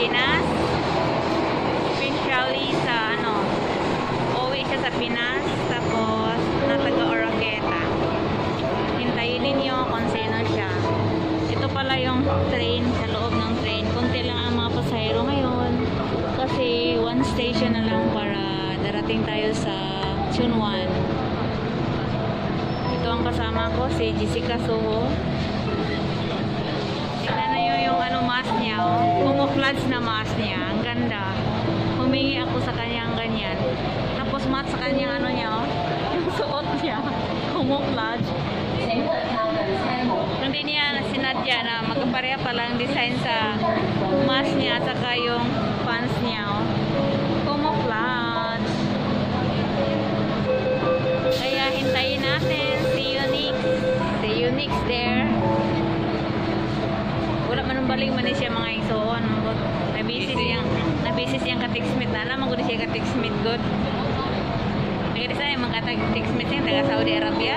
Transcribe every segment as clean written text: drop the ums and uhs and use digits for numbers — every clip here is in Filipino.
Pilipinas. Especially sa uwi siya sa Pinas, tapos nataga Oroqueta. Hintayin ninyo kung sino siya. Ito pala yung train, sa loob ng train. Kunti lang ang mga pasahero ngayon kasi one station na lang para darating tayo sa Chunwan. Ito ang kasama ko, si Jessica Soho. Tingnan na yung mask niya, camouflage na mask niya. Ang ganda. Humingi ako sa kanyang ganyan. Tapos mat sa kanyang yung suot niya. Camouflage. Hindi niya sinadya na magkapareha palang design sa mask niya at saka yung pants niya. Camouflage. Kaya hintayin natin. See you next. See you next there. Wala manumbalik man siya mga isuon. Nabisis siyang ka-textmate na. Alam ko siya ka-textmate good. Nagkita sa mga ka-textmate siya taga Saudi Arabia.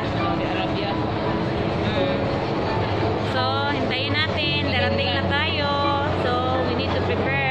So, hintayin natin. Darating na tayo. So, we need to prepare.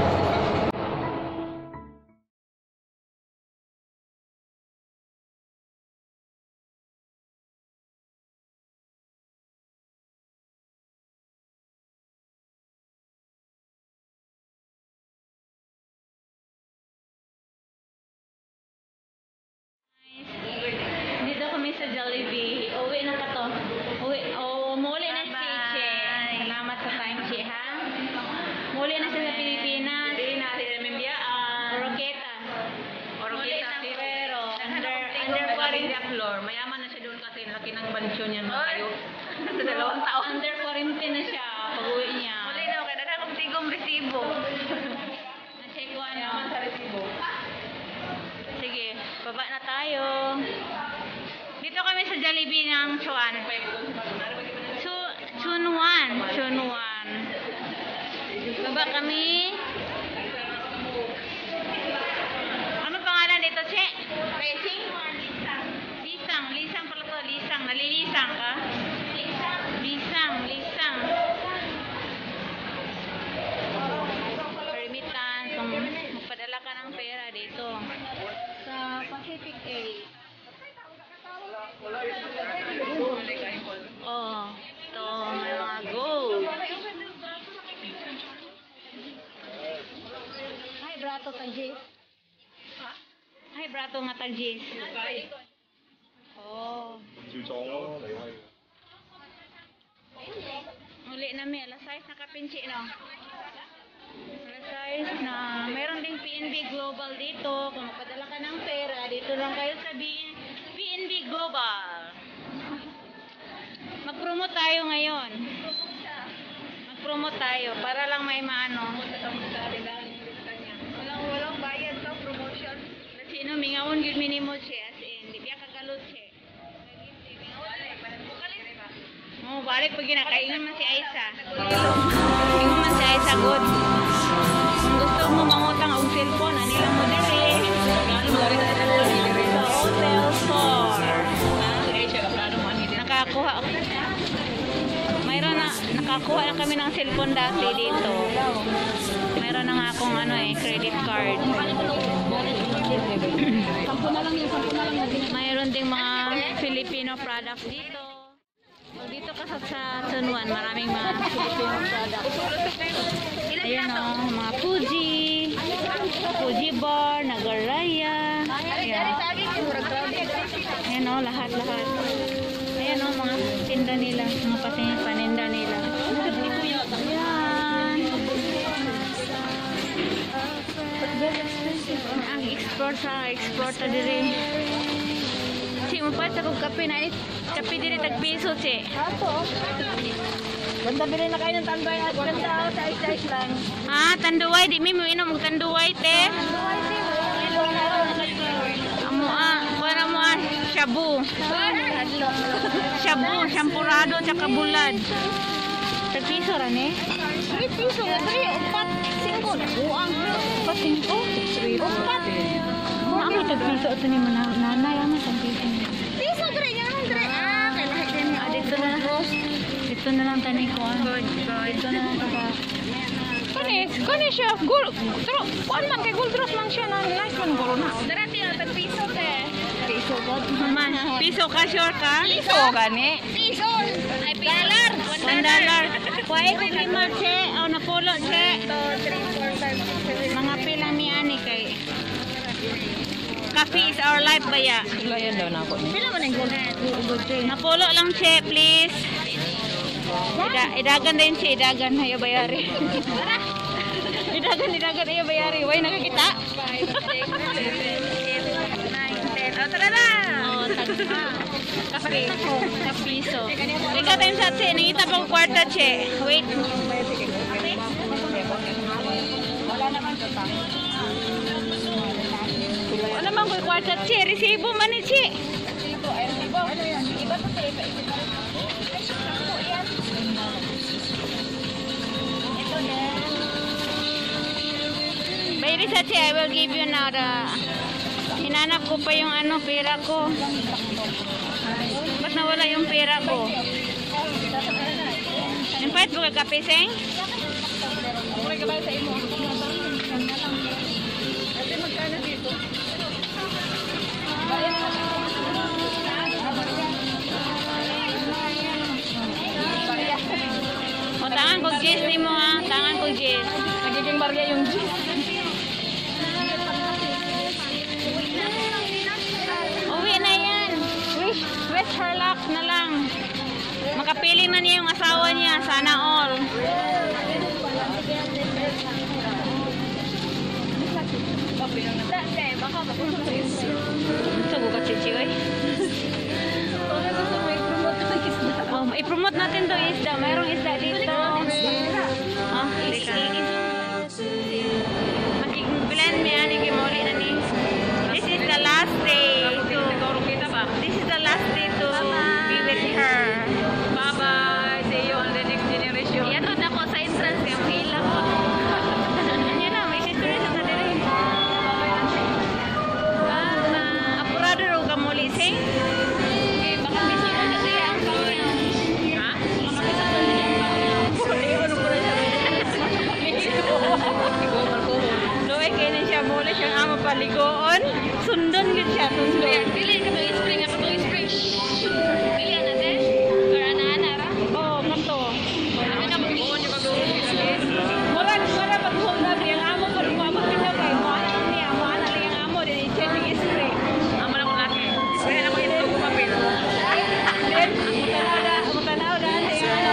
Dito kami sa Jollibee. Uwi na ka to. Muli na si Che. Salamat sa time, Che, ha? Muli na siya sa Pilipinas. Hindi na namin biyaan. Oroqueta, pero under 40 floor. Mayaman na siya doon kasi laki ng bansyon niya kayo. Sa 2 taon. Under 40 na siya pag-uwi niya. Muli na, kaya nakakong tigong resibo. Na-check ko naman sa resibo. Sige, baba na tayo. Dito kami sa Jollibee ng Chunwan. Baba kami. Ano pangalan dito, Che? Racing? Lisang pala to. Lisang. Nalilisang ka? Lisang. Remittance. Kung magpadala ka ng pera dito. Sa Pacific Area. Oh, ito may mga gold. Ay, brato tagjis. Ay, brato nga tagjis. Oh. Uli na may alas 6 na kapinchi, no? Alas 6 na. Mayroon ding PNB Global dito. Kung magpadala ka ng pera, dito lang kayo sa PNB Global. Mag-promote tayo ngayon. Mag-promote tayo para lang may maano. Walang bayad sa promotion. Sino mingawon gyud minimo siya as in, di biya kagalot siya. Oh, balik pag ginakaingon man si Aisa. Ingon man si Aisa good. Kung gusto mo mangutang og cellphone, ani lang mo diri. Sa hotel store. Nakakuha nakakuha na kami ng cellphone dati dito. Mayroon na nga akong credit card. Mayroon ding mga Filipino products dito. Pag dito ka sa Chunwan, maraming mga Filipino products. Ayan o, mga Fuji bar, Nagaraya. Ayan o, lahat. Ayan o, mga tinda nila, mga paninda nila. Ayan. Ang export na diri. Si mo pa sa kong kape na kape diri tag-piso, Che. Ato. Ganda bilhin na kayo ng tanduay at ganda sa ice lang. Ah, tanduay. Di mo inom ng tanduay, te. Tanduay, te. Para mo shabu. Shampurado, tsaka bulad. Tag-piso ran eh. 3 piso. 3, 4, 5. Nakuang. 4, 5. 3, 4. Ako tag-piso. Ito ni mo nanay. Ano tag-piso? Piso, gre. Yan ang gre. Kaya lahit din. Dito na lang tani ko. Dito na lang taga. Kani, Nice. Kani siya. Pero, kuan man kay gold rose man siya na nice man guro na. Darati ang tag-piso te. Piso god. Man, piso ka sure ka? Piso gani. Piso. Ay dollar. $1. Kuha ko 5 che, o napulo che. 2, 3, 4, 5, 6, 7. Mga pilang ni ani kay. Coffee is our life ba ya? Layan daw na ako. Pila man ang gold? Napulo lang che, please. Idagan din che, idagan hayo bayari. idagan hayo bayari. Way nakakita. 5, 6, 7, 8, 9, 10. O tara na. Oh, tagma. Kape. Kapiso. Ika time sa che, nangita pang kwarta che. Wait. Wala naman ito pa. Ano man ko kwarta che, resibo man ni che. Resibo, ay resibo. Ano yan? Iba sa tarifa. Ay, sakto yan. Ito din. Bayri sa che, I will give you now the... Hinanap ko pa yung ano, pera ko. Ba't nawala yung pera ko? Invite mo kay Kape, Seng? Okay ka ba sa imo? Ate, magkano dito? O, tangan ko Jess ni mo ha. Tangan ko Jess. Nagiging barya yung Jess. Uwi na yan. Wish her luck na lang. Makapili na niya yung asawa niya. Sana all. Sago ka, Chichi, oy. I-promote natin to isda. Mayroong isda dito. Mag-blend mo yan. Ikimuli na ni. This is the last day. This is the last day to be with her. Bye-bye. See you on the next generation. Yan doon ako sa entrance. Yung hila ko. Yan na. May sister na sa dere. Bye-bye. Apurado rin ka muli, Sing. Baka busy ko na siya ang kanya. Ha? Loe kaya na siya muli siyang ama paligoon. Sundon yun siya. Sundon. Pili ka itong spring. Ako itong spring. Pili na natin. Or ana-ana ra. Oo, kanto. Ano na mag-iwan yung mag-iwan business? Mura pag-huldag yung amo pa lumabot kita kay Moana niya. Moana lang yung amo. Then i-check yung spray. Amo na ko laki. Spray na ko yung tugo papel. Then, mutanaw na yung ano.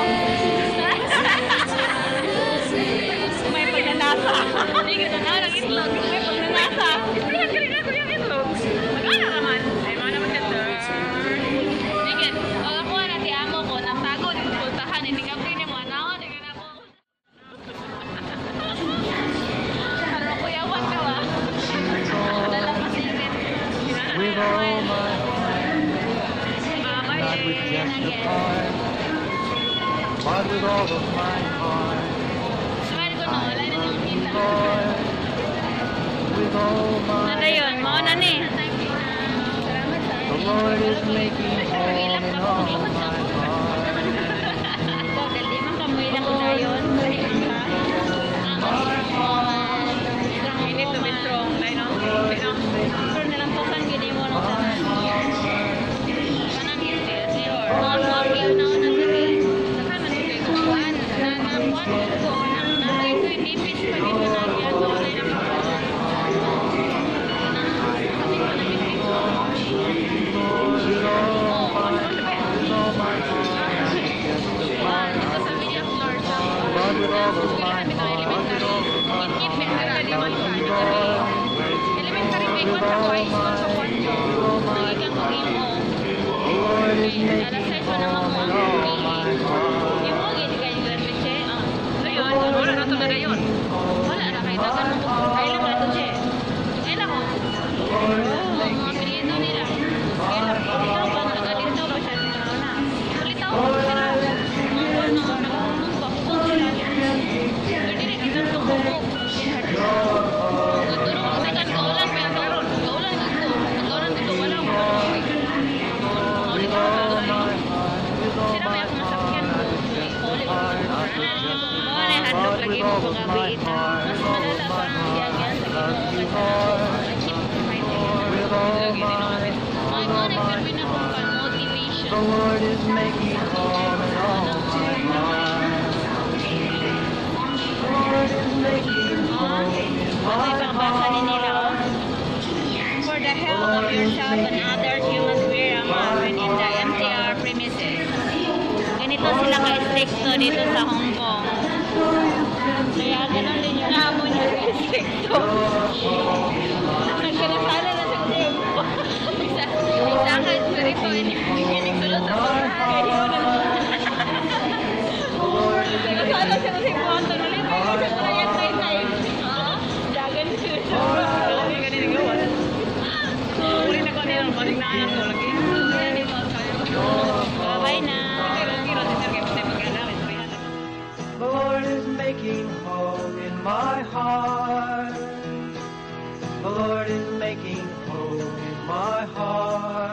May pagnanasa. Hindi ka na lang itlog. May pagnanasa. Spray na ko yung itlog. Mag-ana naman. Ay, mga naman ganda. Sige, pag ako na si amo ko, nagtago, nagpultahan, hindi ka pwede mo, anawan, hindi ka na ako. Pero ako yawan ka ba? Lalapas yung net. With all my heart, Bye-bye. not with just a part, but with all of my heart. Smile ko no, wala na yung kita. Lord, with all my Ano yun? Mauna ni. Salamat sa the Lord is making home in all my heart. Dali man kamoy lang ko dayon. You need to be strong. Like, no? Pero nalampusan gini mo ng tanan. Manang hindi, sure. More view na ako ng gabi. Saka man ito yung kuwan. Nakuwan ko. Ito yung nipis pa dito na yan. So, wala yung sabi ko na nipis. Ito sa media floor. But with all of my Ito elementary. Keep it na elementary. Elementary may kwan sa high school sa kwan. Ikan ko imo. Lord is making Alas 6 na home naman in mo. all my heart. Yung mo gini kayo graduate. So yun, wala na ito na gayon. Wala na kayo dagan mo. Kailan na ito, Che? Kailan ko? Mga pinito nila. Kailan ko? Ikaw ba? Nagadintaw ba siya? Ulitaw ko sila. Mga buwan na nagulong ba? Kung sila. Pero hindi kita tumuko. Nagturo ko sa kan kaulan. Kaya kaulan dito. Kaulan dito. Wala ko. Ulit ako. Sila may ako masakyan ko. Ulit ako. Oh, hadlok lagi mo pagabiit na. Mas malala pa ang yagan sa Ginoo kasi with all my heart. Ay mo nagsabi na kung kan motivation. The Lord is making home in all my heart. The Lord is making home in Ano my ibang basa ni nila, oh? For the health of yourself and others, you must wear a mask when in the MTR premises. Ganito sila ka-stricto dito sa Hong Kong. Kaya ganun din yung amo niya ka-stricto. Nagkarasala na sa tempo. Isa ka espiritu ini sulod sa pagkain. Nagkasala siya sa tempo. Tuloy na yung siya pala yung time. Dagan siya. Dami ka din gawa. Uli na ko nilang balik na anak ko lagi. Bye-bye na. The Lord is making home in my heart. The Lord is making home in my heart.